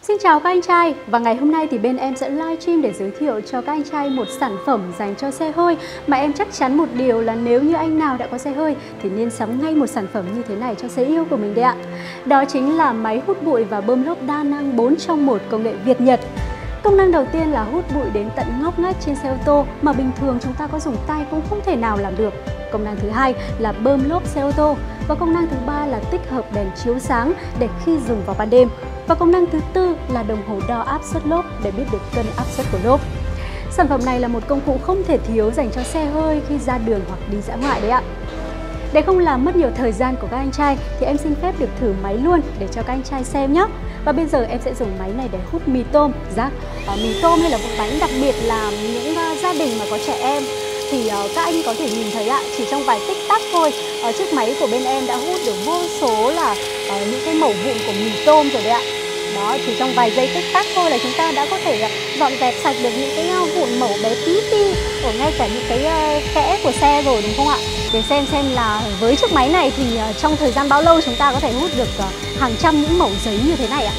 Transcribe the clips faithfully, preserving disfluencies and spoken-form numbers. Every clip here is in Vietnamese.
Xin chào các anh trai, và ngày hôm nay thì bên em sẽ livestream để giới thiệu cho các anh trai một sản phẩm dành cho xe hơi mà em chắc chắn một điều là nếu như anh nào đã có xe hơi thì nên sắm ngay một sản phẩm như thế này cho xe yêu của mình đấy ạ. Đó chính là máy hút bụi và bơm lốp đa năng bốn trong một công nghệ Việt Nhật. Công năng đầu tiên là hút bụi đến tận ngóc ngách trên xe ô tô mà bình thường chúng ta có dùng tay cũng không thể nào làm được. Công năng thứ hai là bơm lốp xe ô tô. Và công năng thứ ba là tích hợp đèn chiếu sáng để khi dùng vào ban đêm. Và công năng thứ tư là đồng hồ đo áp suất lốp để biết được cân áp suất của lốp. Sản phẩm này là một công cụ không thể thiếu dành cho xe hơi khi ra đường hoặc đi dã ngoại đấy ạ. Để không làm mất nhiều thời gian của các anh trai thì em xin phép được thử máy luôn để cho các anh trai xem nhé. Và bây giờ em sẽ dùng máy này để hút mì tôm, rác, uh, mì tôm hay là bột bánh, đặc biệt là những uh, gia đình mà có trẻ em thì uh, các anh có thể nhìn thấy ạ, chỉ trong vài tích tắc thôi, uh, chiếc máy của bên em đã hút được vô số là uh, những cái mẩu vụn của mì tôm rồi đấy ạ. Đó, chỉ trong vài giây tích tắc thôi là chúng ta đã có thể dọn dẹp sạch được những cái vụn mẩu bé tí ti ở ngay cả những cái kẽ của xe rồi, đúng không ạ? Để xem xem là với chiếc máy này thì trong thời gian bao lâu chúng ta có thể hút được hàng trăm những mẩu giấy như thế này ạ.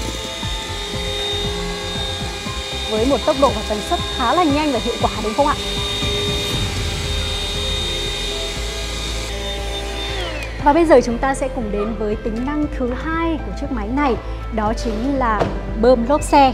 Với một tốc độ và tần suất khá là nhanh và hiệu quả, đúng không ạ? Và bây giờ chúng ta sẽ cùng đến với tính năng thứ hai của chiếc máy này, đó chính là bơm lốp xe.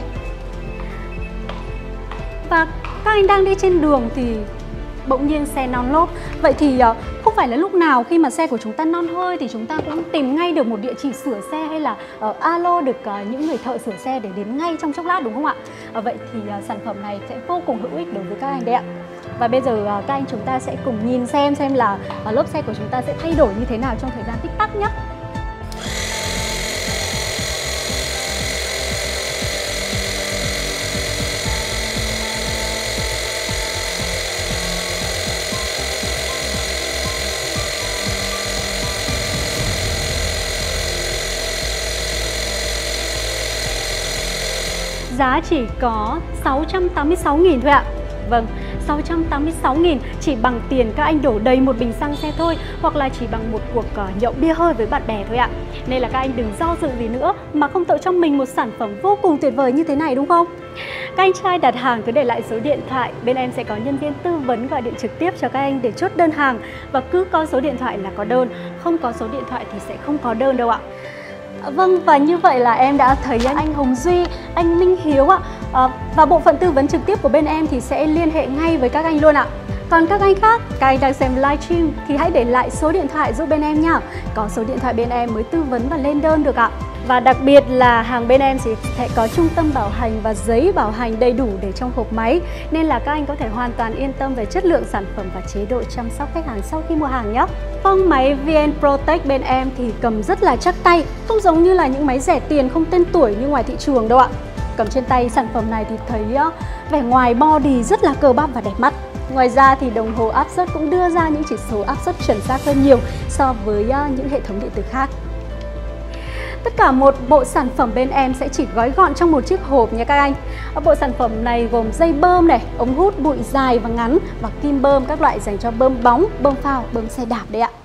Và các anh đang đi trên đường thì bỗng nhiên xe non lốp. Vậy thì không phải là lúc nào khi mà xe của chúng ta non hơi thì chúng ta cũng tìm ngay được một địa chỉ sửa xe hay là uh, alo được uh, những người thợ sửa xe để đến ngay trong chốc lát, đúng không ạ? Uh, vậy thì uh, sản phẩm này sẽ vô cùng hữu ích đối với các anh đấy ạ. Và bây giờ uh, các anh chúng ta sẽ cùng nhìn xem xem là uh, lốp xe của chúng ta sẽ thay đổi như thế nào trong thời gian tích tắc nhé. Giá chỉ có sáu trăm tám mươi sáu nghìn thôi ạ. Vâng, sáu trăm tám mươi sáu nghìn chỉ bằng tiền các anh đổ đầy một bình xăng xe thôi, hoặc là chỉ bằng một cuộc uh, nhậu bia hơi với bạn bè thôi ạ. Nên là các anh đừng do dự gì nữa mà không tự cho mình một sản phẩm vô cùng tuyệt vời như thế này, đúng không? Các anh trai đặt hàng cứ để lại số điện thoại, bên em sẽ có nhân viên tư vấn gọi điện trực tiếp cho các anh để chốt đơn hàng. Và cứ có số điện thoại là có đơn, không có số điện thoại thì sẽ không có đơn đâu ạ. Vâng, và như vậy là em đã thấy anh Hồng Duy, anh Minh Hiếu ạ. à, Và bộ phận tư vấn trực tiếp của bên em thì sẽ liên hệ ngay với các anh luôn ạ. Còn các anh khác, các anh đang xem livestream thì hãy để lại số điện thoại giúp bên em nhá. Có số điện thoại bên em mới tư vấn và lên đơn được ạ. Và đặc biệt là hàng bên em sẽ có trung tâm bảo hành và giấy bảo hành đầy đủ để trong hộp máy. Nên là các anh có thể hoàn toàn yên tâm về chất lượng sản phẩm và chế độ chăm sóc khách hàng sau khi mua hàng nhé. Vâng, máy vê en Protect bên em thì cầm rất là chắc tay, không giống như là những máy rẻ tiền không tên tuổi như ngoài thị trường đâu ạ. Cầm trên tay sản phẩm này thì thấy uh, vẻ ngoài body rất là cơ bắp và đẹp mắt. Ngoài ra thì đồng hồ áp suất cũng đưa ra những chỉ số áp suất chuẩn xác hơn nhiều so với uh, những hệ thống điện tử khác. Tất cả một bộ sản phẩm bên em sẽ chỉ gói gọn trong một chiếc hộp nha các anh. Bộ sản phẩm này gồm dây bơm này, ống hút bụi dài và ngắn và kim bơm các loại dành cho bơm bóng, bơm phao, bơm xe đạp đấy ạ.